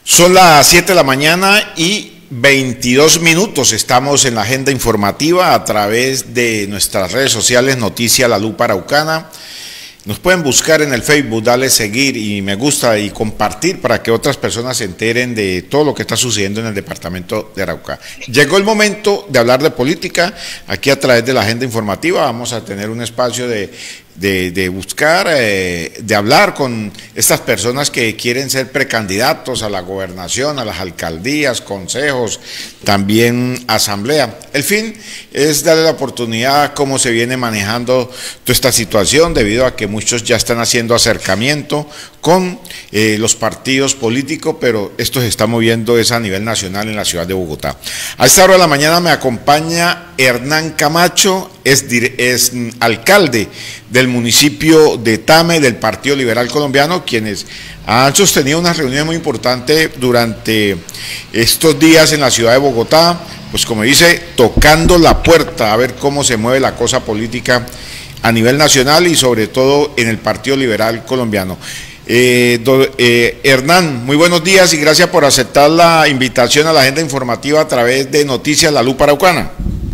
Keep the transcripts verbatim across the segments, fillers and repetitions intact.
Son las siete de la mañana y veintidós minutos. Estamos en la agenda informativa a través de nuestras redes sociales Noticia La Lupa Araucana. Nos pueden buscar en el Facebook, darle seguir y me gusta y compartir para que otras personas se enteren de todo lo que está sucediendo en el departamento de Arauca. Llegó el momento de hablar de política. Aquí a través de la agenda informativa vamos a tener un espacio de, de, de buscar, eh, de hablar con estas personas que quieren ser precandidatos a la gobernación, a las alcaldías, consejos, también asamblea. El fin es darle la oportunidad a cómo se viene manejando toda esta situación, debido a que muchos ya están haciendo acercamiento con eh, los partidos políticos, pero esto se está moviendo es a nivel nacional en la ciudad de Bogotá. A esta hora de la mañana me acompaña Hernán Camacho, es, es alcalde del municipio de Tame, del Partido Liberal Colombiano, quienes han sostenido una reunión muy importante durante estos días en la ciudad de Bogotá, pues como dice, tocando la puerta a ver cómo se mueve la cosa política a nivel nacional y sobre todo en el Partido Liberal Colombiano. Eh, do, eh, Hernán, muy buenos días y gracias por aceptar la invitación a la agenda informativa a través de Noticias La Lupa Araucana.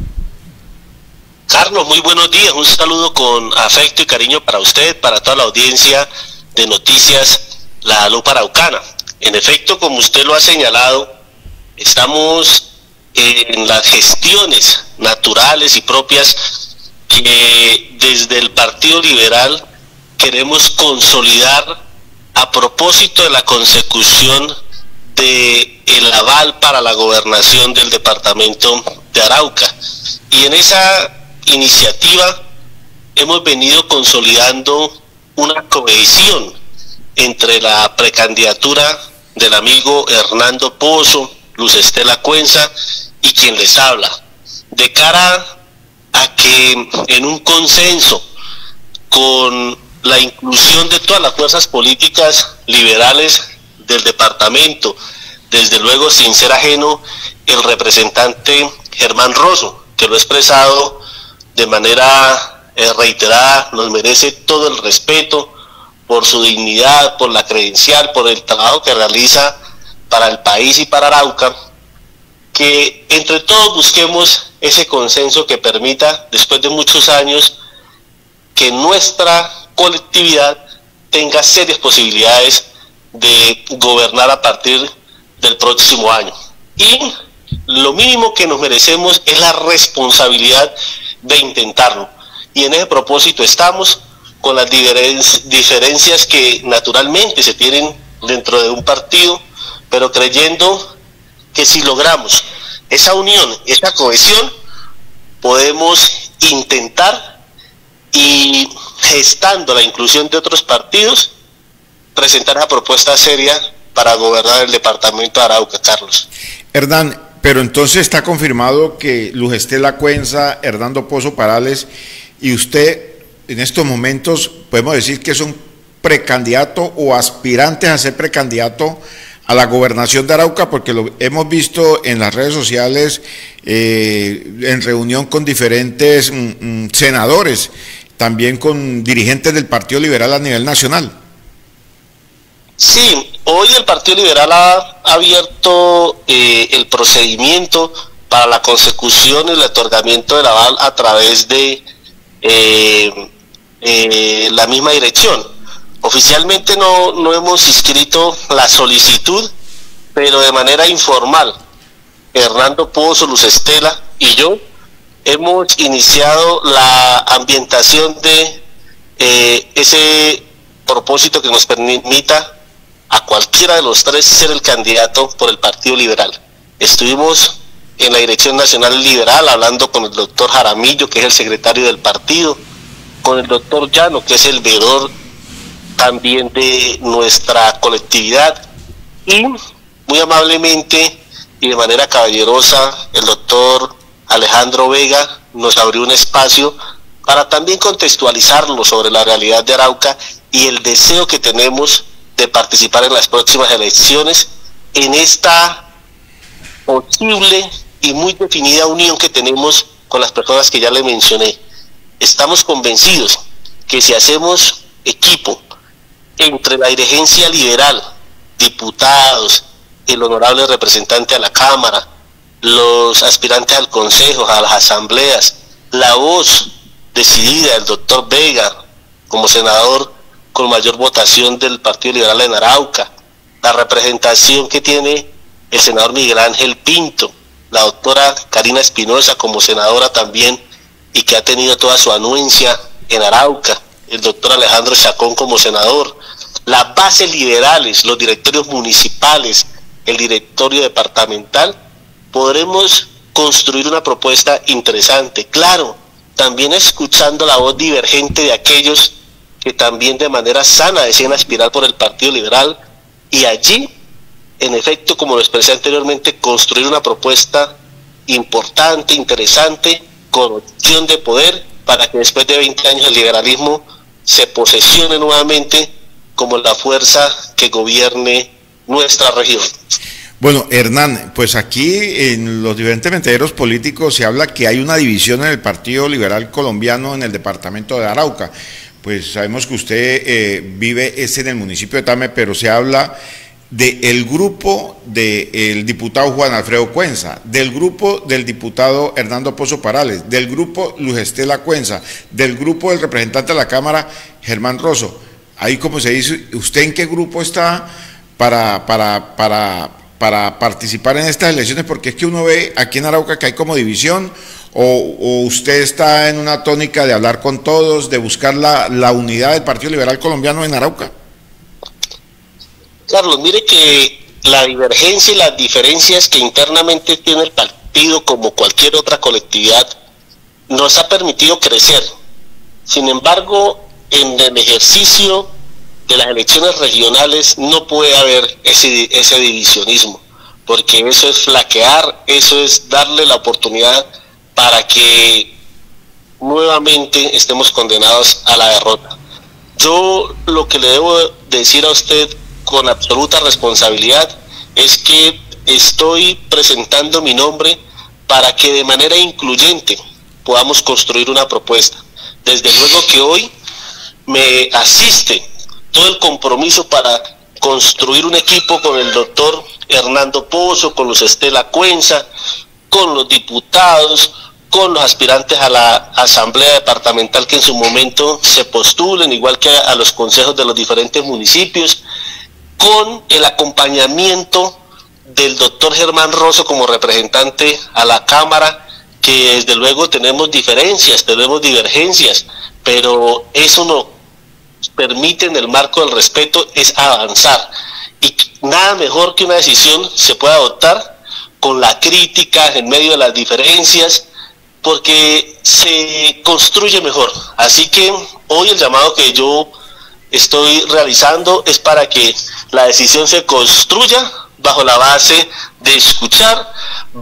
Carlos, muy buenos días, un saludo con afecto y cariño para usted, para toda la audiencia de Noticias La Lupa Araucana. En efecto, como usted lo ha señalado, estamos en las gestiones naturales y propias que desde el Partido Liberal queremos consolidar a propósito de la consecución de el aval para la gobernación del departamento de Arauca. Y en esa iniciativa hemos venido consolidando una cohesión entre la precandidatura del amigo Hernando Pozo, Luz Estela Cuenza y quien les habla, de cara a que en un consenso con la inclusión de todas las fuerzas políticas liberales del departamento, desde luego sin ser ajeno el representante Germán Rosso, que lo ha expresado de manera eh, reiterada, nos merece todo el respeto por su dignidad, por la credencial, por el trabajo que realiza para el país y para Arauca, que entre todos busquemos ese consenso que permita, después de muchos años, que nuestra colectividad tenga serias posibilidades de gobernar a partir del próximo año. Y lo mínimo que nos merecemos es la responsabilidad de intentarlo. Y en ese propósito estamos, con las diferencias que naturalmente se tienen dentro de un partido, pero creyendo que si logramos esa unión, esa cohesión, podemos intentar y gestando la inclusión de otros partidos, presentar una propuesta seria para gobernar el departamento de Arauca, Carlos. Hernán, pero entonces está confirmado que Luz Estela Cuenza, Hernando Pozo Parales y usted en estos momentos podemos decir que son precandidatos o aspirantes a ser precandidato a la gobernación de Arauca, porque lo hemos visto en las redes sociales eh, en reunión con diferentes mm, senadores, también con dirigentes del Partido Liberal a nivel nacional. Sí, hoy el Partido Liberal ha abierto eh, el procedimiento para la consecución y el otorgamiento del aval a través de eh, eh, la misma dirección. Oficialmente no, no hemos inscrito la solicitud, pero de manera informal, Hernando Pozo, Luz Estela y yo hemos iniciado la ambientación de eh, ese propósito que nos permita a cualquiera de los tres ser el candidato por el Partido Liberal. Estuvimos en la Dirección Nacional Liberal hablando con el doctor Jaramillo, que es el secretario del partido, con el doctor Llano, que es el veedor también de nuestra colectividad, y muy amablemente y de manera caballerosa el doctor Alejandro Vega nos abrió un espacio para también contextualizarlo sobre la realidad de Arauca y el deseo que tenemos de participar en las próximas elecciones en esta posible y muy definida unión que tenemos con las personas que ya le mencioné. Estamos convencidos que si hacemos equipo entre la dirigencia liberal, diputados, el honorable representante a la Cámara, los aspirantes al Consejo, a las asambleas, la voz decidida del doctor Vega como senador con mayor votación del Partido Liberal en Arauca, la representación que tiene el senador Miguel Ángel Pinto, la doctora Karina Espinosa como senadora también y que ha tenido toda su anuencia en Arauca, el doctor Alejandro Chacón como senador, las bases liberales, los directorios municipales, el directorio departamental, podremos construir una propuesta interesante, claro, también escuchando la voz divergente de aquellos que también de manera sana deciden aspirar por el Partido Liberal y allí, en efecto, como lo expresé anteriormente, construir una propuesta importante, interesante, con opción de poder para que después de veinte años el liberalismo se posesione nuevamente como la fuerza que gobierne nuestra región. Bueno, Hernán, pues aquí en los diferentes mentideros políticos se habla que hay una división en el Partido Liberal Colombiano en el departamento de Arauca. Pues sabemos que usted eh, vive es en el municipio de Tame, pero se habla del grupo del diputado Juan Alfredo Cuenza, del grupo del diputado Hernando Pozo Parales, del grupo Luz Estela Cuenza, del grupo del representante de la Cámara, Germán Rosso. Ahí, como se dice, ¿usted en qué grupo está para, para, para, para participar en estas elecciones? Porque es que uno ve aquí en Arauca que hay como división, o, o usted está en una tónica de hablar con todos, de buscar la, la unidad del Partido Liberal Colombiano en Arauca. Carlos, mire que la divergencia y las diferencias que internamente tiene el partido, como cualquier otra colectividad, nos ha permitido crecer. Sin embargo, en el ejercicio de las elecciones regionales no puede haber ese, ese divisionismo, porque eso es flaquear, eso es darle la oportunidad para que nuevamente estemos condenados a la derrota. Yo lo que le debo decir a usted con absoluta responsabilidad es que estoy presentando mi nombre para que de manera incluyente podamos construir una propuesta. Desde luego que hoy me asiste todo el compromiso para construir un equipo con el doctor Hernando Pozo, con Luz Estela Cuenza, con los diputados, con los aspirantes a la asamblea departamental que en su momento se postulen, igual que a los consejos de los diferentes municipios, con el acompañamiento del doctor Germán Rosso como representante a la Cámara, que desde luego tenemos diferencias, tenemos divergencias, pero eso nos permite, en el marco del respeto, es avanzar. Y nada mejor que una decisión se pueda adoptar con la crítica en medio de las diferencias, porque se construye mejor. Así que hoy el llamado que yo estoy realizando es para que la decisión se construya bajo la base de escuchar,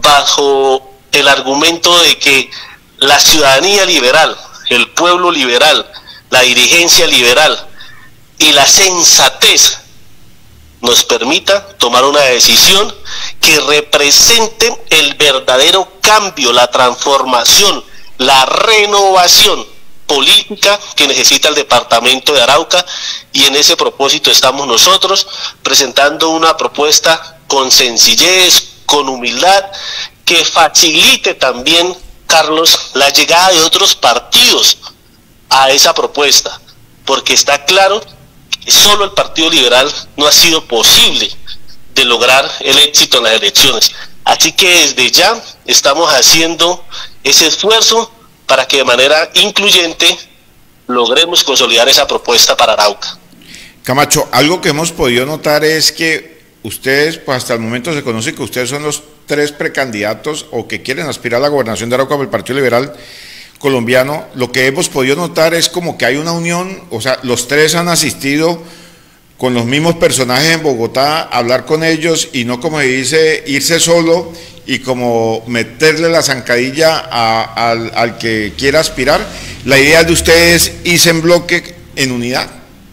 bajo el argumento de que la ciudadanía liberal, el pueblo liberal, la dirigencia liberal y la sensatez nos permita tomar una decisión que represente el verdadero cambio, la transformación, la renovación política que necesita el departamento de Arauca, y en ese propósito estamos nosotros presentando una propuesta con sencillez, con humildad, que facilite también, Carlos, la llegada de otros partidos a esa propuesta, porque está claro que solo el Partido Liberal no ha sido posible de lograr el éxito en las elecciones. Así que desde ya estamos haciendo ese esfuerzo para que de manera incluyente logremos consolidar esa propuesta para Arauca. Camacho, algo que hemos podido notar es que ustedes, pues hasta el momento se conoce que ustedes son los tres precandidatos o que quieren aspirar a la gobernación de Arauca por el Partido Liberal Colombiano. Lo que hemos podido notar es como que hay una unión, o sea, los tres han asistido con los mismos personajes en Bogotá a hablar con ellos, y no, como se dice, irse solo y como meterle la zancadilla a, al, al que quiera aspirar. La idea de ustedes es irse en bloque, en unidad.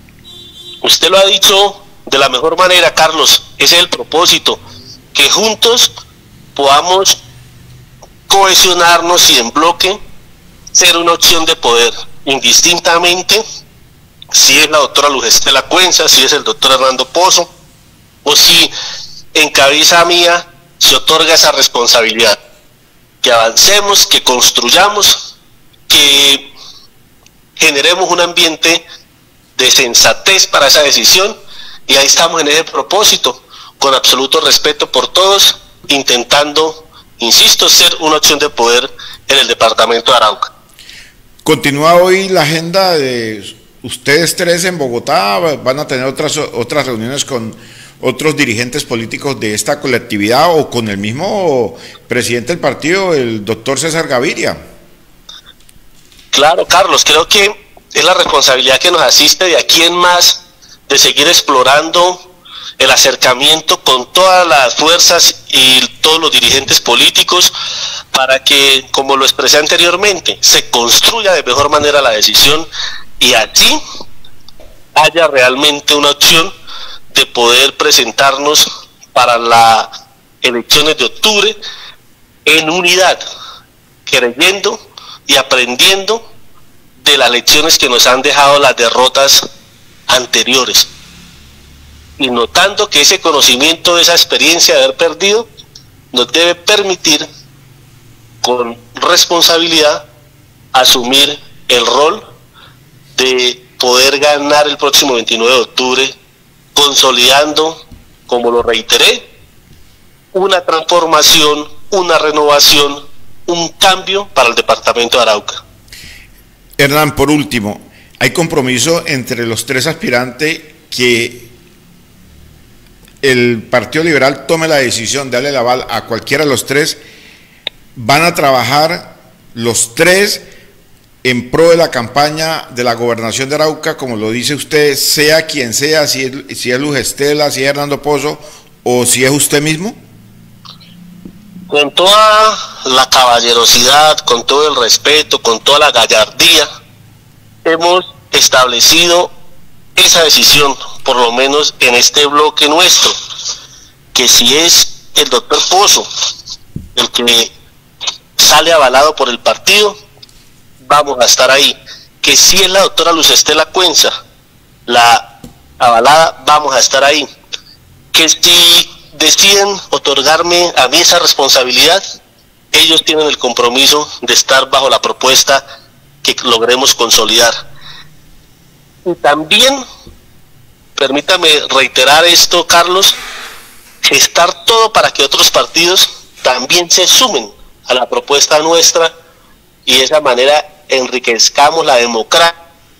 Usted lo ha dicho de la mejor manera, Carlos. Ese es el propósito, que juntos podamos cohesionarnos y en bloque ser una opción de poder, indistintamente si es la doctora Luz Estela Cuenza, si es el doctor Hernando Pozo, o si en cabeza mía se otorga esa responsabilidad. Que avancemos, que construyamos, que generemos un ambiente de sensatez para esa decisión, y ahí estamos en ese propósito, con absoluto respeto por todos, intentando, insisto, ser una opción de poder en el departamento de Arauca. Continúa hoy la agenda de ustedes tres en Bogotá, van a tener otras, otras reuniones con otros dirigentes políticos de esta colectividad o con el mismo presidente del partido, el doctor César Gaviria. Claro, Carlos, creo que es la responsabilidad que nos asiste de aquí en más, de seguir explorando el acercamiento con todas las fuerzas y todos los dirigentes políticos para que, como lo expresé anteriormente, se construya de mejor manera la decisión y allí haya realmente una opción de poder presentarnos para las elecciones de octubre en unidad, creyendo y aprendiendo de las lecciones que nos han dejado las derrotas anteriores, y notando que ese conocimiento, esa experiencia de haber perdido, nos debe permitir con responsabilidad asumir el rol de poder ganar el próximo veintinueve de octubre, consolidando, como lo reiteré, una transformación, una renovación, un cambio para el departamento de Arauca. Hernán, por último, hay compromiso entre los tres aspirantes que el Partido Liberal tome la decisión de darle el aval a cualquiera de los tres. Van a trabajar los tres en pro de la campaña de la gobernación de Arauca, como lo dice usted, sea quien sea, si es, si es Luz Estela, si es Hernando Pozo o si es usted mismo. Con toda la caballerosidad, con todo el respeto, con toda la gallardía, hemos establecido esa decisión, por lo menos en este bloque nuestro, que si es el doctor Pozo el que sale avalado por el partido, vamos a estar ahí. Que si es la doctora Luz Estela Cuenza la avalada, vamos a estar ahí. Que si deciden otorgarme a mí esa responsabilidad, ellos tienen el compromiso de estar bajo la propuesta que logremos consolidar. Y también, permítame reiterar esto, Carlos, gestar todo para que otros partidos también se sumen a la propuesta nuestra y de esa manera enriquezcamos la democracia.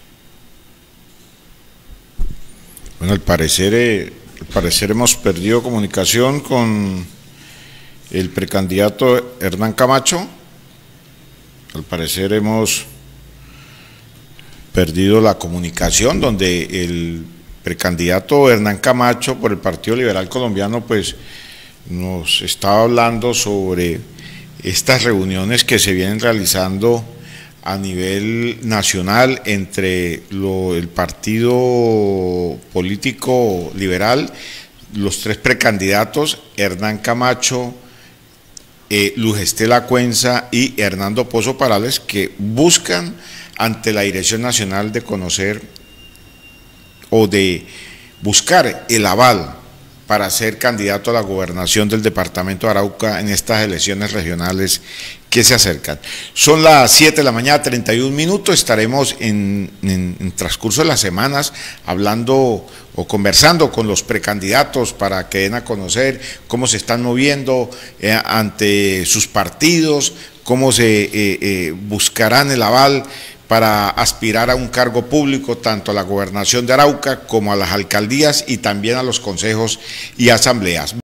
Bueno, al parecer, eh, al parecer hemos perdido comunicación con el precandidato Hernán Camacho. Al parecer hemos perdido la comunicación, donde el precandidato Hernán Camacho por el Partido Liberal Colombiano pues nos estaba hablando sobre estas reuniones que se vienen realizando a nivel nacional entre lo, el partido político liberal, los tres precandidatos, Hernán Camacho, eh, Luz Estela Cuenza y Hernando Pozo Parales, que buscan ante la Dirección Nacional de conocer o de buscar el aval para ser candidato a la gobernación del departamento de Arauca en estas elecciones regionales que se acercan. Son las siete de la mañana, treinta y un minutos, estaremos en, en, en transcurso de las semanas hablando o conversando con los precandidatos para que den a conocer cómo se están moviendo eh, ante sus partidos, cómo se eh, eh, buscarán el aval para aspirar a un cargo público, tanto a la gobernación de Arauca como a las alcaldías y también a los consejos y asambleas.